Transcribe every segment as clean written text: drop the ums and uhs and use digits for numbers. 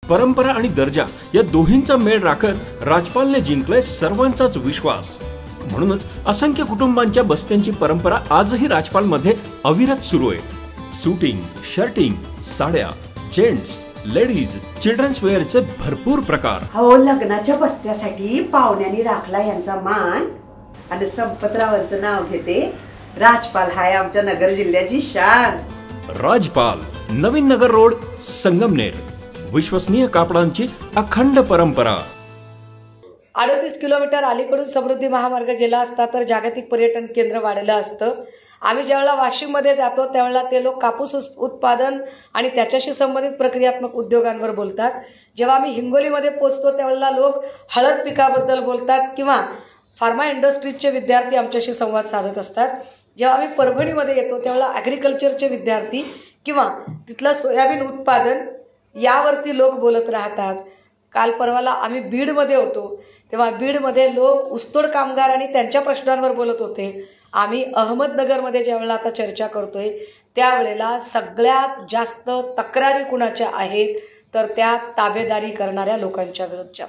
परंपरा आणि दर्जा या दोन्हींचा मेळ राखत राजपालने जिंकलाय सर्वांचाच विश्वास। म्हणूनच असंख्य कुटुंबांच्या बस्त्यांची परंपरा आजही राजपाल मध्ये अविरत सुरू आहे। सूटिंग, शर्टिंग, साड्या, जेंट्स, लेडीज, चिल्ड्रन्स वेअरचे भरपूर प्रकार। हो, लग्नाच्या बस्त्यासाठी पाहुण्यांनी राखला यांचा मान आणि संपतरावांचं नाव घेते। राजपाल हाय आमच्या नगर जिल्ह्याची शान। राजपाल, नवीन नगर रोड, संगमनेर। विश्वसनीय कापडांची अखंड परंपरा। 38 किलोमीटर अलीकडून समृद्धी महामार्ग गेला असता तर जागतिक पर्यटन केंद्र वाढलं असतं। आम्ही ज्यावेळेला वाशिममध्ये जातो त्यावेळेला ते लोक कापूस उत्पादन आणि त्याच्याशी संबंधित प्रक्रियात्मक उद्योगांवर बोलतात। जेव्हा आम्ही हिंगोलीमध्ये पोहोचतो त्यावेळेला लोक हळद पिकाबद्दल बोलतात किंवा फार्मा इंडस्ट्रीजचे विद्यार्थी आमच्याशी संवाद साधत असतात। जेव्हा आम्ही परभणीमध्ये येतो त्यावेळेला ॲग्रिकल्चरचे विद्यार्थी किंवा तिथलं सोयाबीन उत्पादन यावरती लोक बोलत राहतात। काल परवाला आम्ही बीडमध्ये होतो तेव्हा बीडमध्ये लोक ऊसतोड कामगार आणि त्यांच्या प्रश्नांवर बोलत होते। आम्ही अहमदनगरमध्ये ज्यावेळेला आता चर्चा करतोय त्यावेळेला सगळ्यात जास्त तक्रारी कुणाच्या आहेत तर त्या ताबेदारी करणाऱ्या लोकांच्या विरुद्धच्या।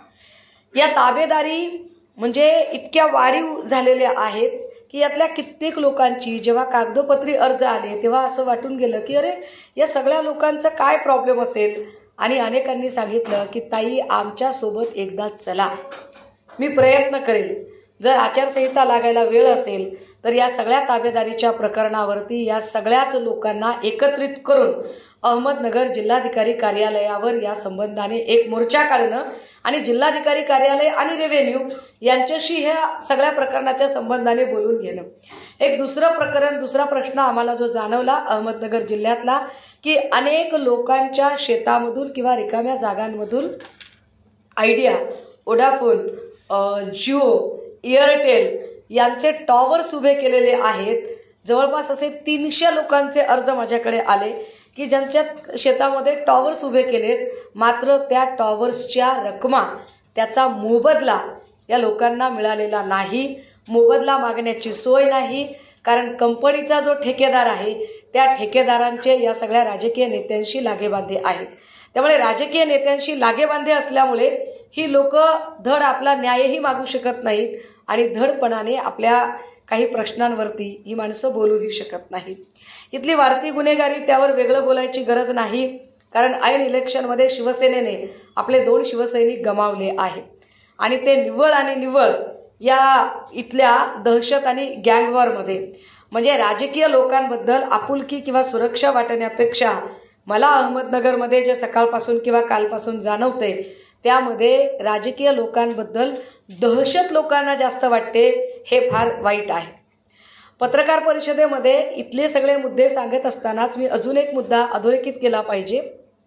या ताबेदारी म्हणजे इतक्या वाढीव झालेल्या आहेत की यातल्या कित्येक लोकांची जेव्हा कागदोपत्री अर्ज आले तेव्हा असं वाटून गेलं की अरे या सगळ्या लोकांचं काय प्रॉब्लेम असेल। आणि अनेकांनी सांगितलं की ताई आमच्यासोबत एकदा चला, मी प्रयत्न करेल। जर आचारसंहिता लागायला वेळ असेल तर या सगळ्या ताबेदारीच्या प्रकरणावरती या सगळ्याच लोकांना एकत्रित करून अहमदनगर जिल्हाधिकारी कार्यालयावर या संबंधाने एक मोर्चा काढणं आणि जिल्हाधिकारी कार्यालय आणि रेव्हेन्यू यांच्याशी ह्या सगळ्या प्रकरणाच्या संबंधाने बोलून घेणं। एक दुसरा प्रश्न आम्हाला जो जाणवला अहमदनगर जिल्ह्यातला की अनेक लोकांच्या शेतामधून किंवा रिकाम्या जागांमधून आयडिया, वोडाफोन, जिओ, एअरटेल यांचे टॉवर्स उभे केलेले आहेत। जवळपास असे 300 लोकांचे अर्ज माझ्याकडे आले की ज्यांच्या शेतामध्ये टॉवर्स उभे केलेत, मात्र त्या टॉवर्सच्या रकमा त्याचा मोबदला या लोकांना मिळालेला नाही। मोबदला मागण्याची सोय नाही, कारण कंपनीचा जो ठेकेदार आहे त्या ठेकेदारांचे या सगळ्या राजकीय नेत्यांशी लागेबांधे आहेत। त्यामुळे राजकीय नेत्यांशी लागेबांधे असल्यामुळे ही लोक धड आपला न्यायही मागू शकत नाहीत आणि धडपणाने आपल्या काही प्रश्नांवरती ही माणसं बोलूही शकत नाहीत। इथली वाढती गुन्हेगारी त्यावर वेगळं बोलायची गरज नाही, कारण ऐन इलेक्शनमध्ये शिवसेनेने आपले 2 शिवसैनिक गमावले आहेत आणि ते निव्वळ या इथल्या दहशत आणि गँगवॉरमध्ये म्हणजे राजकीय लोकांबद्दल आपुलकी किंवा सुरक्षा वाटण्यापेक्षा मला अहमदनगरमध्ये जे सकाळपासून किंवा कालपासून जाणवते त्यामध्ये राजकीय लोकांबद्दल दहशत लोकांना जास्त वाटते, हे फार वाईट आहे। पत्रकार परिषदेमध्ये इथले सगळे मुद्दे सांगत असतानाच मी अजून एक मुद्दा अधोरेखित केला पाहिजे।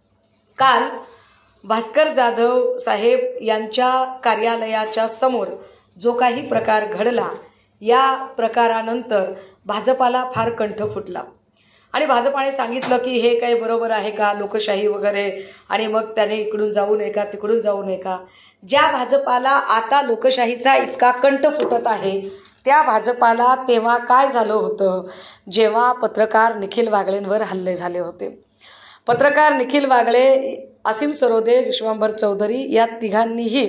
काल भास्कर जाधव साहेब यांच्या कार्यालयाच्या समोर जो काही प्रकार घडला या प्रकारानंतर भाजपाला फार कंठ फुटला आणि भाजपाने सांगितलं की हे काही बरोबर आहे का, लोकशाही वगैरे, आणि मग त्याने इकडून जाऊ नये का तिकडून जाऊ नये का। ज्या भाजपाला आता लोकशाहीचा इतका कंठ फुटत आहे त्या भाजपाला तेव्हा काय झालं होतं जेव्हा पत्रकार निखिल वागळेंवर हल्ले झाले होते। पत्रकार निखिल वागळे, असीम सरोदे, विश्वंभर चौधरी या तिघांनीही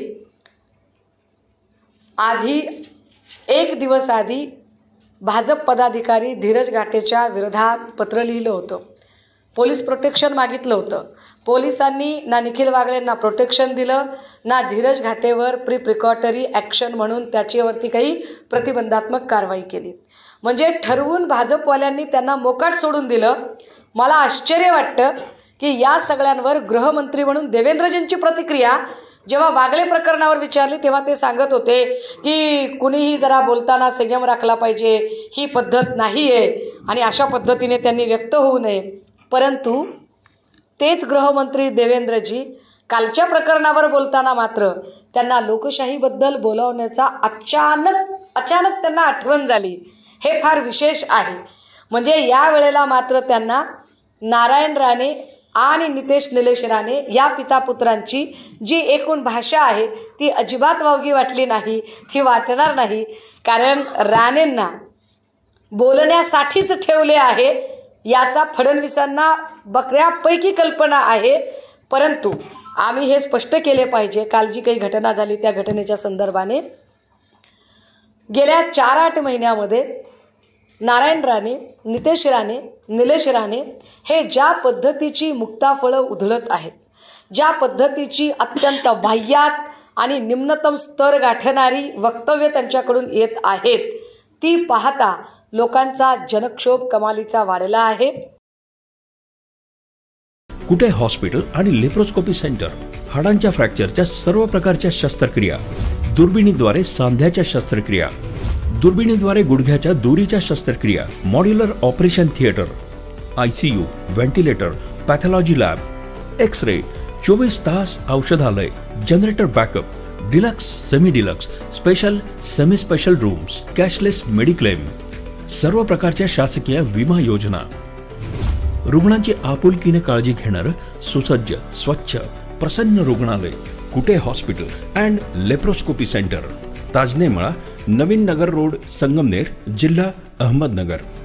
एक दिवस आधी भाजप पदाधिकारी धीरज घाटेच्या विरोधात पत्र लिहिलं होतं, पोलीस प्रोटेक्शन मागितलं होतं। पोलिसांनी ना निखिल वागळेंना प्रोटेक्शन दिलं ना धीरज घाटेवर प्रिकॉटरी ॲक्शन म्हणून त्याच्यावरती काही प्रतिबंधात्मक कारवाई केली। म्हणजे ठरवून भाजपवाल्यांनी त्यांना मोकाट सोडून दिलं। मला आश्चर्य वाटतं की या सगळ्यांवर गृहमंत्री म्हणून देवेंद्रजींची प्रतिक्रिया जेव्हा वागळे प्रकरणावर विचारली तेव्हा ते सांगत होते की कुणीही जरा बोलताना संयम राखला पाहिजे, ही पद्धत नाही आहे आणि अशा पद्धतीने त्यांनी व्यक्त होऊ नये। परंतु तेच गृहमंत्री देवेंद्रजी कालच्या प्रकरणावर बोलताना मात्र त्यांना लोकशाहीबद्दल बोलवण्याचा अचानक त्यांना आठवण झाली। हे फार विशेष आहे। म्हणजे या वेळेला मात्र त्यांना नारायण राणे आणि नितेश निलेश राणे या पितापुत्रांची जी एकूण भाषा आहे ती अजिबात वावगी वाटली नाही, ती वाटणार नाही, कारण राणेंना बोलण्यासाठीच ठेवले आहे याचा फडणवीसांना बकऱ्यापैकी कल्पना आहे। परंतु आम्ही हे स्पष्ट केले पाहिजे. काल जी काही घटना झाली त्या घटनेच्या संदर्भाने गेल्या 4-8 महिन्यामध्ये नारायण राणे, नितेश राणे, निलेश राणे हे ज्या पद्धतीची मुक्ताफळं उधळत आहेत, ज्या पद्धतीची अत्यंत बाह्यात आणि निम्नतम स्तर गाठणारी वक्तव्य त्यांच्याकडून येत आहेत, ती पाहता लोकांचा जनक्षोभ कमालीचा वाढला आहे. कुठे हॉस्पिटल आणि लेप्रोस्कोपी सेंटर, हाडांच्या फ्रॅक्चरच्या सर्व प्रकारच्या शस्त्रक्रिया, दुर्बिणीद्वारे सांध्याच्या शस्त्रक्रिया, दुर्बिणीद्वारे गुडघ्याच्या दोरीच्या शस्त्रक्रिया, modular operation theatre, ICU, ventilator, pathology lab, x-ray, 24 तास औषधालय, generator backup, deluxe, semi deluxe, special, semi special rooms, cashless mediclaim, सर्व प्रकारच्या शासकीय विमा योजना, रुग्णांची आपुलकीने काळजी घेणारं सुसज्ज, स्वच्छ, प्रसन्न रुग्णालय, Kute hospital and laparoscopy centre, Tajne Mala, Navin Nagar road, Sangamner, जिल्हा अहमदनगर.